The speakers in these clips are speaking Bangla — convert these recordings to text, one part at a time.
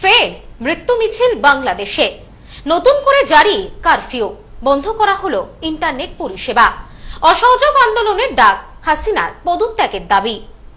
ফের মৃত্যু মিছিল বাংলাদেশে। নতুন করে জারি কারফিউ, বন্ধ করা হলো ইন্টারনেট পরিষেবা। অসহযোগ আন্দোলনের ডাক, হাসিনার পদত্যাগের দাবি।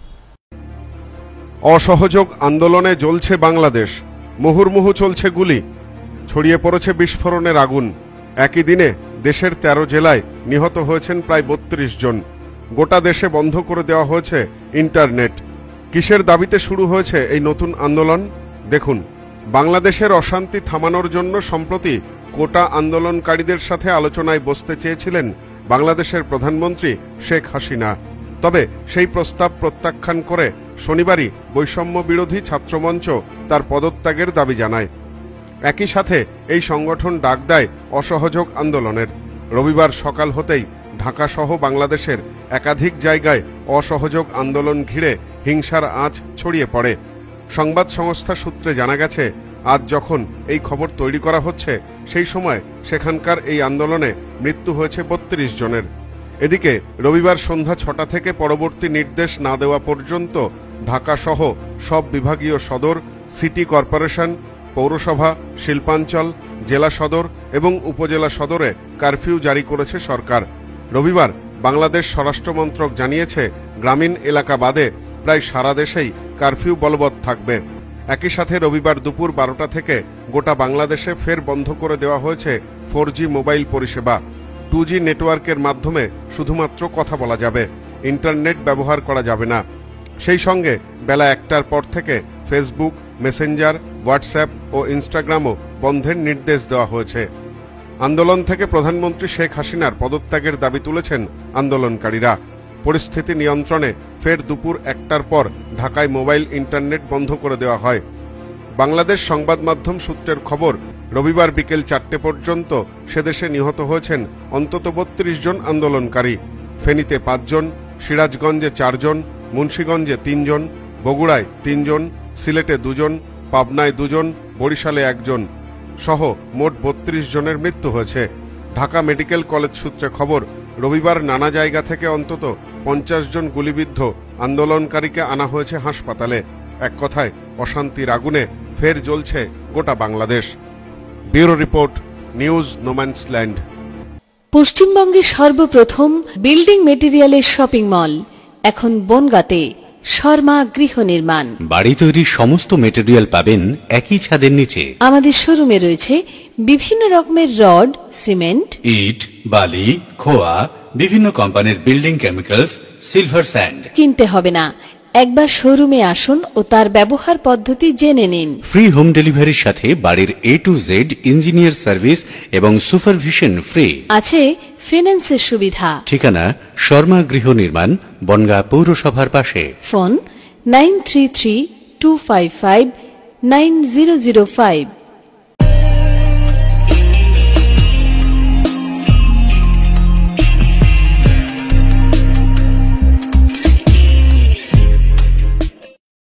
অসহযোগ আন্দোলনে জ্বলছে বাংলাদেশ, মুহুর্মুহু চলছে গুলি, ছড়িয়ে পড়েছে বিস্ফোরণের আগুন। একই দিনে দেশের 13 জেলায় নিহত হয়েছেন প্রায় 32 জন। গোটা দেশে বন্ধ করে দেওয়া হয়েছে ইন্টারনেট। কিসের দাবিতে শুরু হয়েছে এই নতুন আন্দোলন দেখুন। বাংলাদেশের অশান্তি থামানোর জন্য সম্প্রতি কোটা আন্দোলনকারীদের সাথে আলোচনায় বসতে চেয়েছিলেন বাংলাদেশের প্রধানমন্ত্রী শেখ হাসিনা। তবে সেই প্রস্তাব প্রত্যাখ্যান করে শনিবারই বৈষম্য বিরোধী ছাত্রমঞ্চ তার পদত্যাগের দাবি জানায়। একই সাথে এই সংগঠন ডাক দেয় অসহযোগ আন্দোলনের। রবিবার সকাল হতেই ঢাকাসহ বাংলাদেশের একাধিক জায়গায় অসহযোগ আন্দোলন ঘিরে হিংসার আঁচ ছড়িয়ে পড়ে। সংবাদ সংস্থা সূত্রে জানা গেছে, আজ যখন এই খবর তৈরি করা হচ্ছে সেই সময় সেখানকার এই আন্দোলনে মৃত্যু হয়েছে 32 জনের। এদিকে রবিবার সন্ধ্যা 6টা থেকে পরবর্তী নির্দেশ না দেওয়া পর্যন্ত ঢাকাসহ সব বিভাগীয় সদর, সিটি কর্পোরেশন, পৌরসভা, শিল্পাঞ্চল, জেলা সদর এবং উপজেলা সদরে কারফিউ জারি করেছে সরকার। রবিবার বাংলাদেশ স্বরাষ্ট্র মন্ত্রক জানিয়েছে, গ্রামীণ এলাকা বাদে প্রায় সারা দেশেই কারফিউ বলবৎ থাকবে। একই সাথে রবিবার দুপুর 12টা থেকে গোটা বাংলাদেশে ফের বন্ধ করে দেওয়া হয়েছে 4G মোবাইল পরিষেবা। 2G নেটওয়ার্কের মাধ্যমে শুধুমাত্র কথা বলা যাবে, ইন্টারনেট ব্যবহার করা যাবে না। সেই সঙ্গে বেলা 1টার পর থেকে ফেসবুক, মেসেঞ্জার, হোয়াটসঅ্যাপ ও ইনস্টাগ্রামও বন্ধের নির্দেশ দেওয়া হয়েছে। আন্দোলন থেকে প্রধানমন্ত্রী শেখ হাসিনার পদত্যাগের দাবি তুলেছেন আন্দোলনকারীরা। পরিস্থিতি নিয়ন্ত্রণে ফের দুপুর 1টার পর ঢাকায় মোবাইল ইন্টারনেট বন্ধ করে দেওয়া হয়। বাংলাদেশ সংবাদ মাধ্যম সূত্রের খবর, রবিবার বিকেল 4টে পর্যন্ত সেদেশে নিহত হয়েছেন অন্তত 32 জন আন্দোলনকারী। ফেনীতে 5 জন, সিরাজগঞ্জে 4 জন, মুন্সিগঞ্জে 3 জন, বগুড়ায় 3 জন, সিলেটে 2 জন, পাবনায় 2 জন, বরিশালে 1 জন সহ মোট 32 জনের মৃত্যু হয়েছে। ঢাকা মেডিকেল কলেজ সূত্রে খবর, রবিবার নানা জায়গা থেকে অন্তত 50 জন গুলিবিদ্ধ আন্দোলনকারীকে আনা হয়েছে হাসপাতালে। এক কথায় অশান্তির আগুনে ফের জ্বলছে গোটা Bangladesh. Bureau report, news no man's land. পশ্চিমবঙ্গের সর্বপ্রথম বিল্ডিং মেটেরিয়ালের শপিং মল এখন বনগাঁতে। শর্মা গৃহ নির্মাণ। বাড়ি তৈরির সমস্ত মেটেরিয়াল পাবেন একই ছাদের নিচে। আমাদের শোরুমে রয়েছে বিভিন্ন রকমের রড, সিমেন্ট, ইট, বালি, খোয়া, বিভিন্ন কোম্পানির বিল্ডিং কেমিক্যালস, সিলভার স্যান্ড। কিনতে হবে না, একবার শোরুমে আসুন ও তার ব্যবহার পদ্ধতি জেনে নিন। ফ্রি হোম ডেলিভারির সাথে বাড়ির A to Z engineer service এবং সুপারভিশন ফ্রি। আছে ফিন্যান্সের সুবিধা। ঠিকানা শর্মা গৃহ নির্মাণ, বনগাঁ পৌরসভার পাশে। ফোন 9332559005।